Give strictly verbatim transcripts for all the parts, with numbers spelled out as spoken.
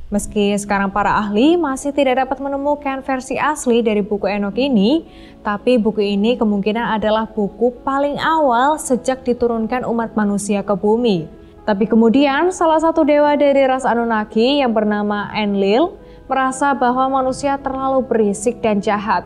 Meski sekarang para ahli masih tidak dapat menemukan versi asli dari buku Enok ini, tapi buku ini kemungkinan adalah buku paling awal sejak diturunkan umat manusia ke bumi. Tapi kemudian salah satu dewa dari ras Anunnaki yang bernama Enlil merasa bahwa manusia terlalu berisik dan jahat.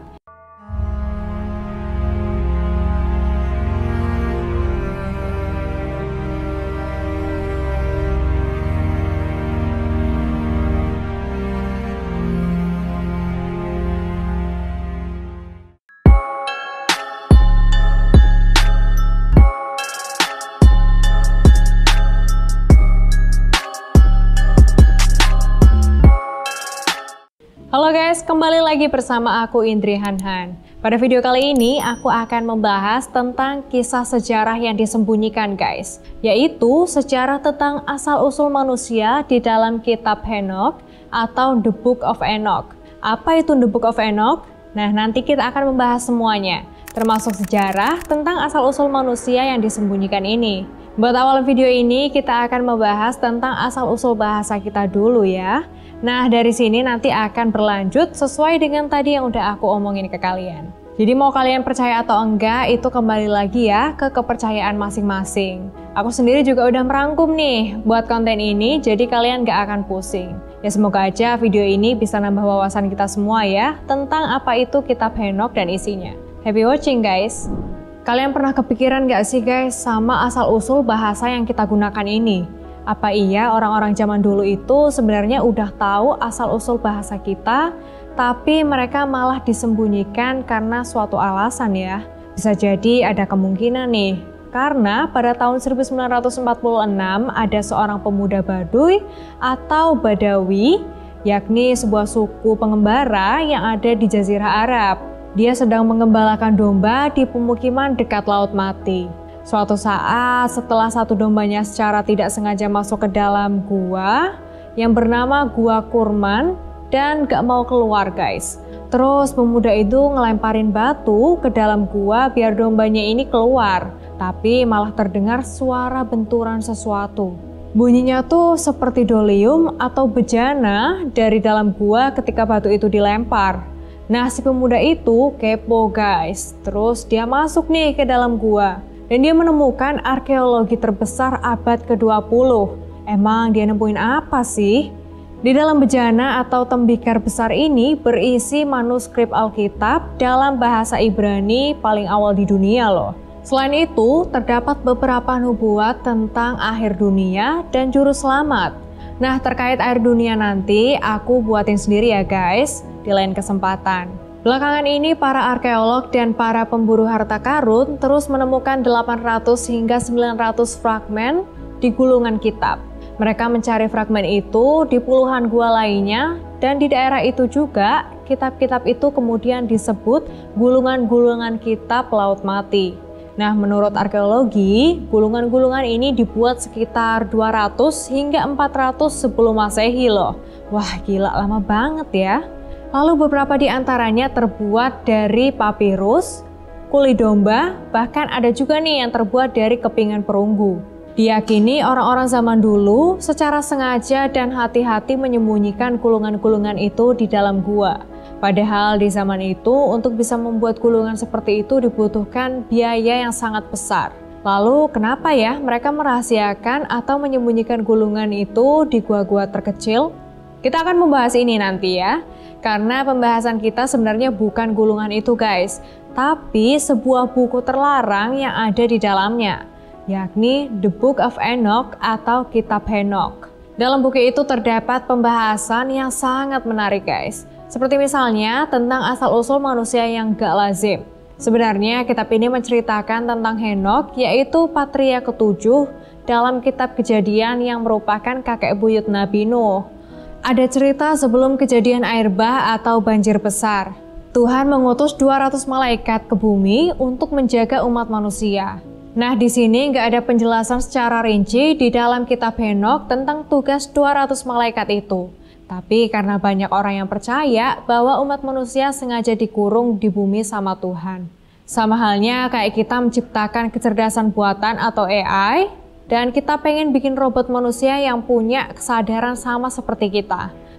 Halo guys, kembali lagi bersama aku Indri Hanhan. Pada video kali ini aku akan membahas tentang kisah sejarah yang disembunyikan guys, yaitu sejarah tentang asal-usul manusia di dalam kitab Henok atau The Book of Enoch. Apa itu The Book of Enoch? Nah, nanti kita akan membahas semuanya, termasuk sejarah tentang asal-usul manusia yang disembunyikan ini. Buat awal video ini kita akan membahas tentang asal-usul bahasa kita dulu ya. Nah, dari sini nanti akan berlanjut sesuai dengan tadi yang udah aku omongin ke kalian. Jadi mau kalian percaya atau enggak, itu kembali lagi ya ke kepercayaan masing-masing. Aku sendiri juga udah merangkum nih buat konten ini, jadi kalian gak akan pusing. Ya semoga aja video ini bisa nambah wawasan kita semua ya, tentang apa itu kitab Henok dan isinya. Happy watching guys! Kalian pernah kepikiran gak sih guys sama asal-usul bahasa yang kita gunakan ini? Apa iya orang-orang zaman dulu itu sebenarnya udah tahu asal-usul bahasa kita, tapi mereka malah disembunyikan karena suatu alasan ya? Bisa jadi ada kemungkinan nih, karena pada tahun seribu sembilan ratus empat puluh enam ada seorang pemuda Baduy atau Badawi, yakni sebuah suku pengembara yang ada di Jazirah Arab. Dia sedang mengembalakan domba di pemukiman dekat Laut Mati. Suatu saat setelah satu dombanya secara tidak sengaja masuk ke dalam gua yang bernama Gua Kurman dan gak mau keluar guys. Terus pemuda itu ngelemparin batu ke dalam gua biar dombanya ini keluar. Tapi malah terdengar suara benturan sesuatu. Bunyinya tuh seperti dolium atau bejana dari dalam gua ketika batu itu dilempar. Nah si pemuda itu kepo guys. Terus dia masuk nih ke dalam gua. Dan dia menemukan arkeologi terbesar abad ke dua puluh. Emang dia nemuin apa sih? Di dalam bejana atau tembikar besar ini berisi manuskrip Alkitab dalam bahasa Ibrani paling awal di dunia loh. Selain itu, terdapat beberapa nubuat tentang akhir dunia dan juru selamat. Nah, terkait akhir dunia nanti aku buatin sendiri ya guys, di lain kesempatan. Belakangan ini para arkeolog dan para pemburu harta karun terus menemukan delapan ratus hingga sembilan ratus fragmen di gulungan kitab. Mereka mencari fragmen itu di puluhan gua lainnya dan di daerah itu juga kitab-kitab itu kemudian disebut gulungan-gulungan kitab Laut Mati. Nah, menurut arkeologi, gulungan-gulungan ini dibuat sekitar dua ratus hingga empat ratus sebelum Masehi loh. Wah, gila lama banget ya. Lalu beberapa di antaranya terbuat dari papirus, kulit domba, bahkan ada juga nih yang terbuat dari kepingan perunggu. Diyakini orang-orang zaman dulu secara sengaja dan hati-hati menyembunyikan gulungan-gulungan itu di dalam gua. Padahal di zaman itu untuk bisa membuat gulungan seperti itu dibutuhkan biaya yang sangat besar. Lalu kenapa ya mereka merahasiakan atau menyembunyikan gulungan itu di gua-gua terkecil? Kita akan membahas ini nanti ya, karena pembahasan kita sebenarnya bukan gulungan itu guys, tapi sebuah buku terlarang yang ada di dalamnya, yakni The Book of Enoch atau Kitab Henok. Dalam buku itu terdapat pembahasan yang sangat menarik guys, seperti misalnya tentang asal-usul manusia yang gak lazim. Sebenarnya kitab ini menceritakan tentang Henok, yaitu patria ketujuh dalam kitab Kejadian yang merupakan kakek buyut Nabi Nuh. Ada cerita sebelum kejadian air bah atau banjir besar. Tuhan mengutus dua ratus malaikat ke bumi untuk menjaga umat manusia. Nah, di sini nggak ada penjelasan secara rinci di dalam kitab Henok tentang tugas dua ratus malaikat itu. Tapi karena banyak orang yang percaya bahwa umat manusia sengaja dikurung di bumi sama Tuhan. Sama halnya kayak kita menciptakan kecerdasan buatan atau A I, dan kita pengen bikin robot manusia yang punya kesadaran sama seperti kita.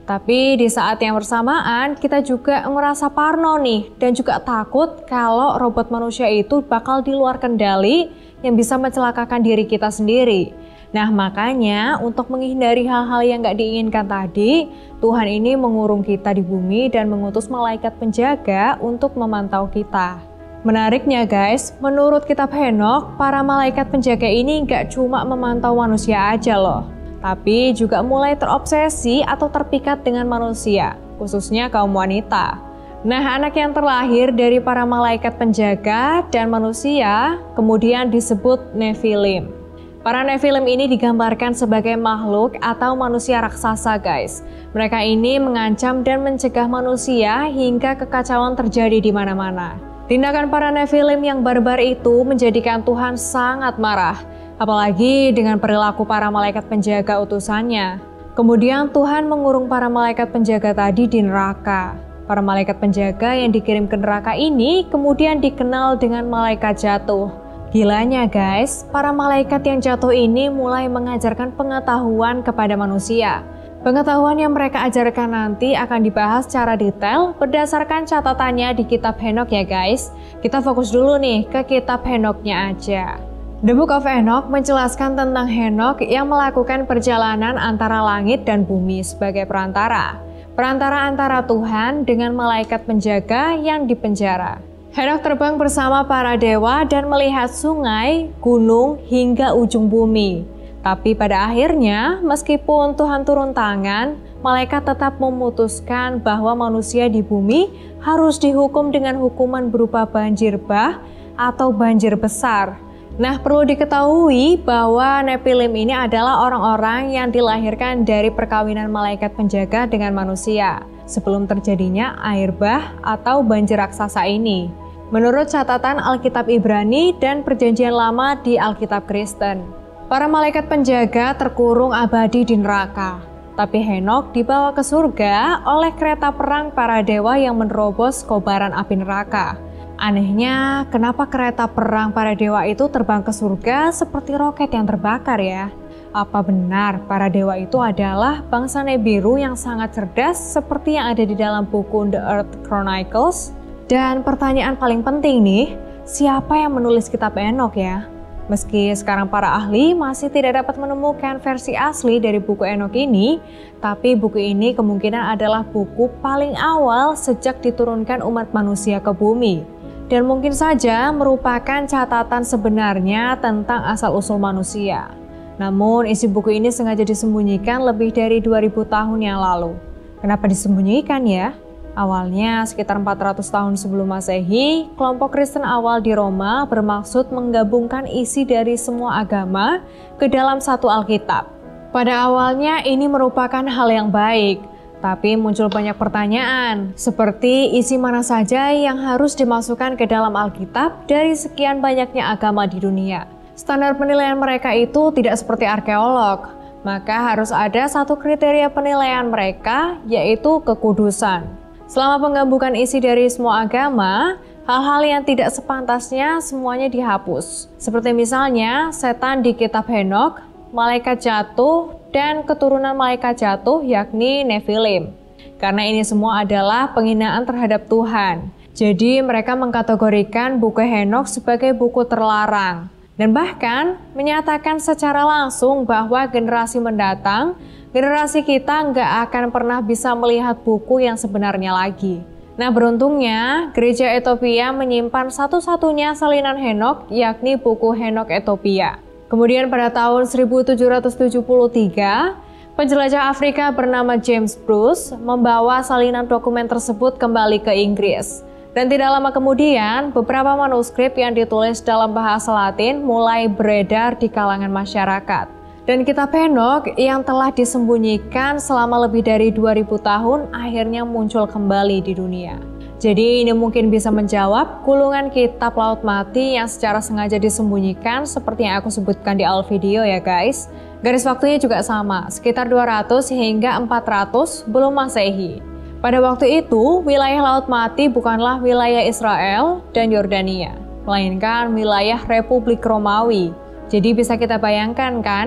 Tapi di saat yang bersamaan kita juga merasa parno nih dan juga takut kalau robot manusia itu bakal di luar kendali yang bisa mencelakakan diri kita sendiri. Nah makanya untuk menghindari hal-hal yang gak diinginkan tadi, Tuhan ini mengurung kita di bumi dan mengutus malaikat penjaga untuk memantau kita. Menariknya guys, menurut kitab Henokh, para malaikat penjaga ini gak cuma memantau manusia aja loh, tapi juga mulai terobsesi atau terpikat dengan manusia, khususnya kaum wanita. Nah, anak yang terlahir dari para malaikat penjaga dan manusia kemudian disebut Nephilim. Para Nephilim ini digambarkan sebagai makhluk atau manusia raksasa guys. Mereka ini mengancam dan mencegah manusia hingga kekacauan terjadi di mana-mana. Tindakan para Nephilim yang barbar itu menjadikan Tuhan sangat marah, apalagi dengan perilaku para malaikat penjaga utusannya. Kemudian Tuhan mengurung para malaikat penjaga tadi di neraka. Para malaikat penjaga yang dikirim ke neraka ini kemudian dikenal dengan malaikat jatuh. Gilanya guys, para malaikat yang jatuh ini mulai mengajarkan pengetahuan kepada manusia. Pengetahuan yang mereka ajarkan nanti akan dibahas secara detail berdasarkan catatannya di kitab Henokh ya guys. Kita fokus dulu nih ke kitab Henokhnya aja. The Book of Enoch menjelaskan tentang Henokh yang melakukan perjalanan antara langit dan bumi sebagai perantara. Perantara antara Tuhan dengan malaikat penjaga yang dipenjara. Henokh terbang bersama para dewa dan melihat sungai, gunung, hingga ujung bumi. Tapi pada akhirnya, meskipun Tuhan turun tangan, malaikat tetap memutuskan bahwa manusia di bumi harus dihukum dengan hukuman berupa banjir bah atau banjir besar. Nah, perlu diketahui bahwa Nephilim ini adalah orang-orang yang dilahirkan dari perkawinan malaikat penjaga dengan manusia sebelum terjadinya air bah atau banjir raksasa ini. Menurut catatan Alkitab Ibrani dan Perjanjian Lama di Alkitab Kristen, para malaikat penjaga terkurung abadi di neraka. Tapi Henokh dibawa ke surga oleh kereta perang para dewa yang menerobos kobaran api neraka. Anehnya, kenapa kereta perang para dewa itu terbang ke surga seperti roket yang terbakar ya? Apa benar para dewa itu adalah bangsa Nibiru yang sangat cerdas seperti yang ada di dalam buku The Earth Chronicles? Dan pertanyaan paling penting nih, siapa yang menulis kitab Henokh ya? Meski sekarang para ahli masih tidak dapat menemukan versi asli dari buku Henokh ini, tapi buku ini kemungkinan adalah buku paling awal sejak diturunkan umat manusia ke bumi. Dan mungkin saja merupakan catatan sebenarnya tentang asal-usul manusia. Namun isi buku ini sengaja disembunyikan lebih dari dua ribu tahun yang lalu. Kenapa disembunyikan ya? Awalnya sekitar empat ratus tahun sebelum Masehi, kelompok Kristen awal di Roma bermaksud menggabungkan isi dari semua agama ke dalam satu Alkitab. Pada awalnya ini merupakan hal yang baik, tapi muncul banyak pertanyaan, seperti isi mana saja yang harus dimasukkan ke dalam Alkitab dari sekian banyaknya agama di dunia. Standar penilaian mereka itu tidak seperti arkeolog, maka harus ada satu kriteria penilaian mereka, yaitu kekudusan. Selama penggabungan isi dari semua agama, hal-hal yang tidak sepantasnya semuanya dihapus. Seperti misalnya setan di kitab Henokh, malaikat jatuh, dan keturunan malaikat jatuh yakni Nephilim. Karena ini semua adalah penghinaan terhadap Tuhan. Jadi mereka mengkategorikan buku Henokh sebagai buku terlarang. Dan bahkan menyatakan secara langsung bahwa generasi mendatang, generasi kita nggak akan pernah bisa melihat buku yang sebenarnya lagi. Nah beruntungnya, gereja Ethiopia menyimpan satu-satunya salinan Henokh, yakni buku Henokh Ethiopia. Kemudian pada tahun seribu tujuh ratus tujuh puluh tiga, penjelajah Afrika bernama James Bruce membawa salinan dokumen tersebut kembali ke Inggris. Dan tidak lama kemudian, beberapa manuskrip yang ditulis dalam bahasa Latin mulai beredar di kalangan masyarakat. Dan kitab Henokh yang telah disembunyikan selama lebih dari dua ribu tahun akhirnya muncul kembali di dunia. Jadi ini mungkin bisa menjawab gulungan kitab Laut Mati yang secara sengaja disembunyikan seperti yang aku sebutkan di awal video ya guys. Garis waktunya juga sama, sekitar dua ratus hingga empat ratus sebelum Masehi. Pada waktu itu, wilayah Laut Mati bukanlah wilayah Israel dan Yordania, melainkan wilayah Republik Romawi. Jadi bisa kita bayangkan kan,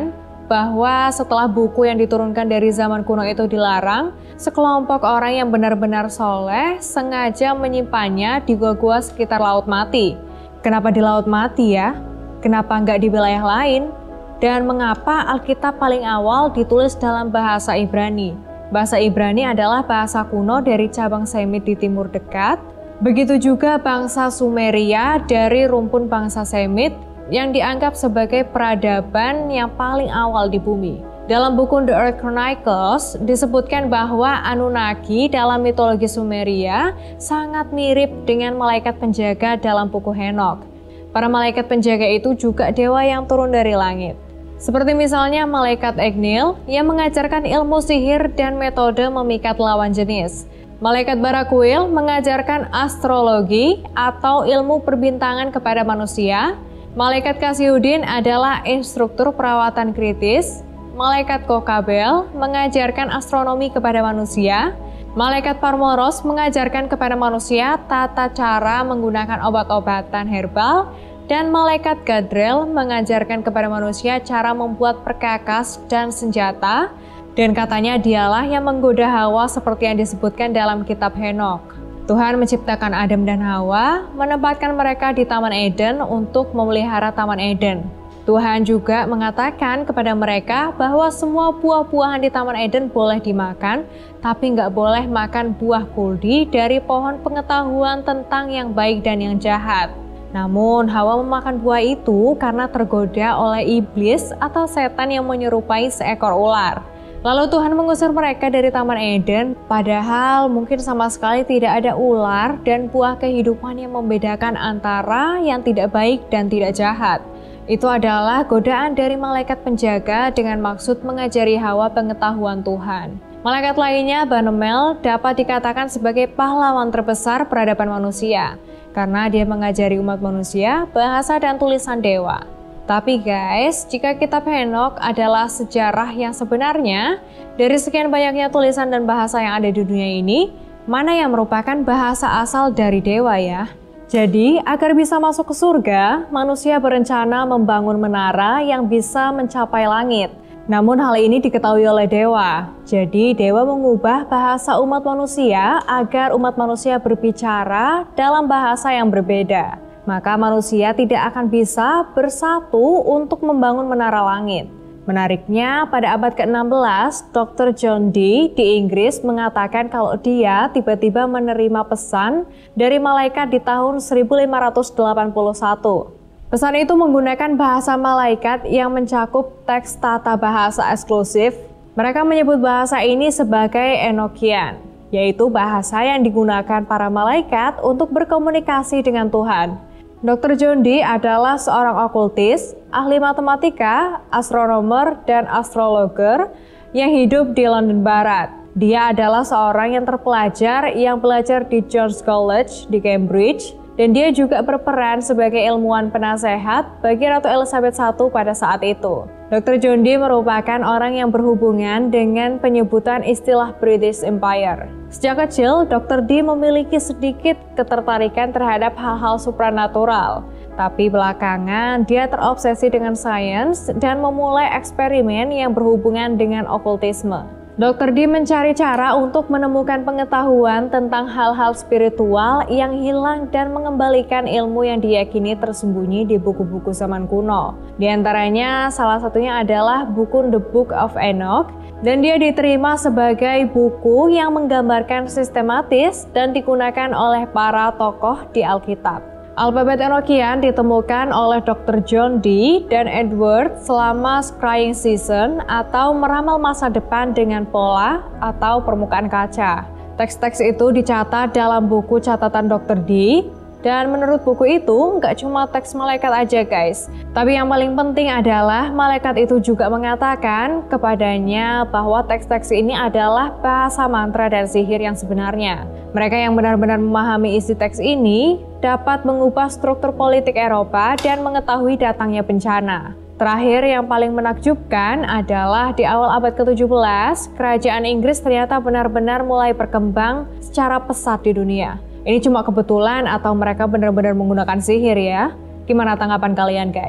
bahwa setelah buku yang diturunkan dari zaman kuno itu dilarang, sekelompok orang yang benar-benar soleh sengaja menyimpannya di gua-gua sekitar Laut Mati. Kenapa di Laut Mati ya? Kenapa nggak di wilayah lain? Dan mengapa Alkitab paling awal ditulis dalam bahasa Ibrani? Bahasa Ibrani adalah bahasa kuno dari cabang Semit di Timur Dekat. Begitu juga bangsa Sumeria dari rumpun bangsa Semit yang dianggap sebagai peradaban yang paling awal di bumi. Dalam buku The Earth Chronicles disebutkan bahwa Anunnaki dalam mitologi Sumeria sangat mirip dengan malaikat penjaga dalam buku Henokh. Para malaikat penjaga itu juga dewa yang turun dari langit. Seperti misalnya malaikat Enlil yang mengajarkan ilmu sihir dan metode memikat lawan jenis. Malaikat Barakuil mengajarkan astrologi atau ilmu perbintangan kepada manusia. Malaikat Kasyudin adalah instruktur perawatan kritis. Malaikat Kokabel mengajarkan astronomi kepada manusia. Malaikat Parmoros mengajarkan kepada manusia tata cara menggunakan obat-obatan herbal. Dan malaikat Gadriel mengajarkan kepada manusia cara membuat perkakas dan senjata, dan katanya dialah yang menggoda Hawa seperti yang disebutkan dalam kitab Henokh. Tuhan menciptakan Adam dan Hawa, menempatkan mereka di Taman Eden untuk memelihara Taman Eden. Tuhan juga mengatakan kepada mereka bahwa semua buah-buahan di Taman Eden boleh dimakan, tapi nggak boleh makan buah kuldi dari pohon pengetahuan tentang yang baik dan yang jahat. Namun Hawa memakan buah itu karena tergoda oleh iblis atau setan yang menyerupai seekor ular. Lalu Tuhan mengusir mereka dari Taman Eden, padahal mungkin sama sekali tidak ada ular dan buah kehidupan yang membedakan antara yang tidak baik dan tidak jahat. Itu adalah godaan dari malaikat penjaga dengan maksud mengajari Hawa pengetahuan Tuhan. Malaikat lainnya, Banamel, dapat dikatakan sebagai pahlawan terbesar peradaban manusia, karena dia mengajari umat manusia bahasa dan tulisan dewa. Tapi guys, jika kitab Henokh adalah sejarah yang sebenarnya, dari sekian banyaknya tulisan dan bahasa yang ada di dunia ini, mana yang merupakan bahasa asal dari dewa ya? Jadi, agar bisa masuk ke surga, manusia berencana membangun menara yang bisa mencapai langit. Namun hal ini diketahui oleh dewa. Jadi dewa mengubah bahasa umat manusia agar umat manusia berbicara dalam bahasa yang berbeda. Maka manusia tidak akan bisa bersatu untuk membangun menara langit. Menariknya, pada abad ke enam belas, dokter John Dee di Inggris mengatakan kalau dia tiba-tiba menerima pesan dari malaikat di tahun seribu lima ratus delapan puluh satu. Pesan itu menggunakan bahasa malaikat yang mencakup teks tata bahasa eksklusif. Mereka menyebut bahasa ini sebagai Enochian, yaitu bahasa yang digunakan para malaikat untuk berkomunikasi dengan Tuhan. dokter John Dee adalah seorang okultis, ahli matematika, astronomer, dan astrologer yang hidup di London Barat. Dia adalah seorang yang terpelajar yang belajar di John's College di Cambridge, dan dia juga berperan sebagai ilmuwan penasehat bagi Ratu Elizabeth satu pada saat itu. dokter John Dee merupakan orang yang berhubungan dengan penyebutan istilah British Empire. Sejak kecil, dokter Dee memiliki sedikit ketertarikan terhadap hal-hal supranatural. Tapi belakangan, dia terobsesi dengan sains dan memulai eksperimen yang berhubungan dengan okultisme. dokter Dee mencari cara untuk menemukan pengetahuan tentang hal-hal spiritual yang hilang dan mengembalikan ilmu yang diyakini tersembunyi di buku-buku zaman kuno. Di antaranya, salah satunya adalah buku The Book of Enoch, dan dia diterima sebagai buku yang menggambarkan sistematis dan digunakan oleh para tokoh di Alkitab. Alfabet Enochian ditemukan oleh dokter John Dee dan Edward selama scrying season atau meramal masa depan dengan pola atau permukaan kaca. Teks-teks itu dicatat dalam buku catatan dokter Dee, dan menurut buku itu nggak cuma teks malaikat aja guys, tapi yang paling penting adalah malaikat itu juga mengatakan kepadanya bahwa teks-teks ini adalah bahasa mantra dan sihir yang sebenarnya. Mereka yang benar-benar memahami isi teks ini dapat mengubah struktur politik Eropa dan mengetahui datangnya bencana. Terakhir yang paling menakjubkan adalah di awal abad ke tujuh belas, kerajaan Inggris ternyata benar-benar mulai berkembang secara pesat di dunia. Ini cuma kebetulan atau mereka benar-benar menggunakan sihir ya? Gimana tanggapan kalian guys?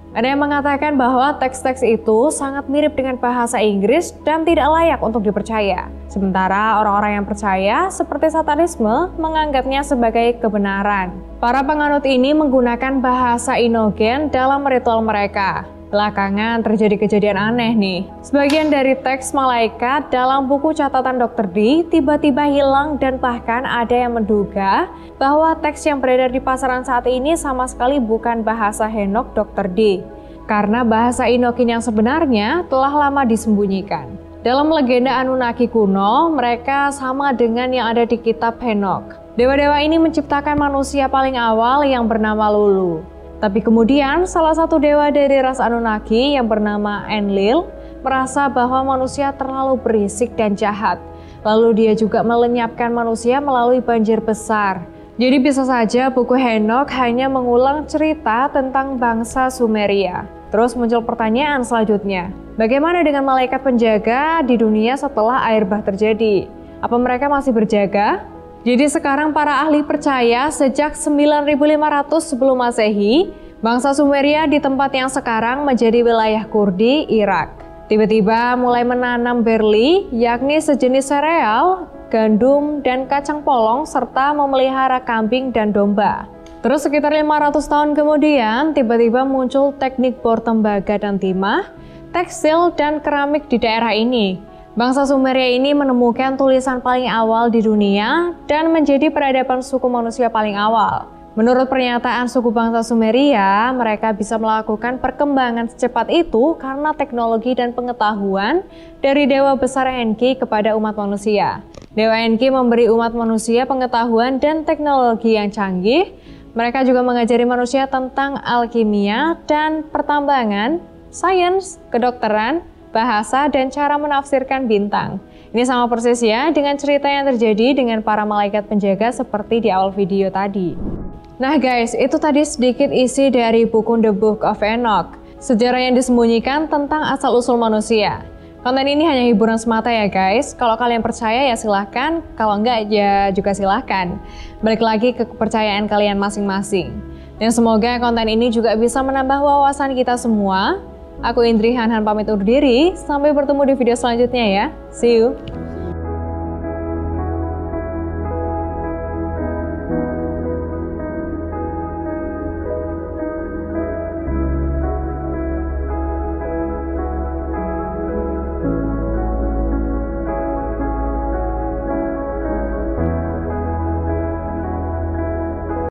Ada yang mengatakan bahwa teks-teks itu sangat mirip dengan bahasa Inggris dan tidak layak untuk dipercaya. Sementara orang-orang yang percaya seperti satanisme menganggapnya sebagai kebenaran. Para penganut ini menggunakan bahasa inogen dalam ritual mereka. Belakangan terjadi kejadian aneh nih. Sebagian dari teks malaikat dalam buku catatan dokter D tiba-tiba hilang dan bahkan ada yang menduga bahwa teks yang beredar di pasaran saat ini sama sekali bukan bahasa Henokh dokter D. Karena bahasa Enokin yang sebenarnya telah lama disembunyikan. Dalam legenda Anunnaki kuno, mereka sama dengan yang ada di kitab Henokh. Dewa-dewa ini menciptakan manusia paling awal yang bernama Lulu. Tapi kemudian salah satu dewa dari ras Anunnaki yang bernama Enlil merasa bahwa manusia terlalu berisik dan jahat. Lalu dia juga melenyapkan manusia melalui banjir besar. Jadi bisa saja buku Henokh hanya mengulang cerita tentang bangsa Sumeria. Terus muncul pertanyaan selanjutnya, bagaimana dengan malaikat penjaga di dunia setelah air bah terjadi? Apa mereka masih berjaga? Jadi sekarang para ahli percaya sejak sembilan ribu lima ratus sebelum Masehi, bangsa Sumeria di tempat yang sekarang menjadi wilayah Kurdi, Irak. Tiba-tiba mulai menanam barley, yakni sejenis sereal, gandum, dan kacang polong, serta memelihara kambing dan domba. Terus sekitar lima ratus tahun kemudian, tiba-tiba muncul teknik bor tembaga dan timah, tekstil, dan keramik di daerah ini. Bangsa Sumeria ini menemukan tulisan paling awal di dunia dan menjadi peradaban suku manusia paling awal. Menurut pernyataan suku bangsa Sumeria, mereka bisa melakukan perkembangan secepat itu karena teknologi dan pengetahuan dari Dewa Besar Enki kepada umat manusia. Dewa Enki memberi umat manusia pengetahuan dan teknologi yang canggih. Mereka juga mengajari manusia tentang alkimia dan pertambangan, sains, kedokteran, bahasa, dan cara menafsirkan bintang. Ini sama persis ya dengan cerita yang terjadi dengan para malaikat penjaga seperti di awal video tadi. Nah guys, itu tadi sedikit isi dari buku The Book of Enoch, sejarah yang disembunyikan tentang asal-usul manusia. Konten ini hanya hiburan semata ya guys, kalau kalian percaya ya silahkan, kalau enggak ya juga silahkan. Balik lagi ke kepercayaan kalian masing-masing. Dan semoga konten ini juga bisa menambah wawasan kita semua. Aku Indri Han Han pamit undur diri, sampai bertemu di video selanjutnya ya. See you!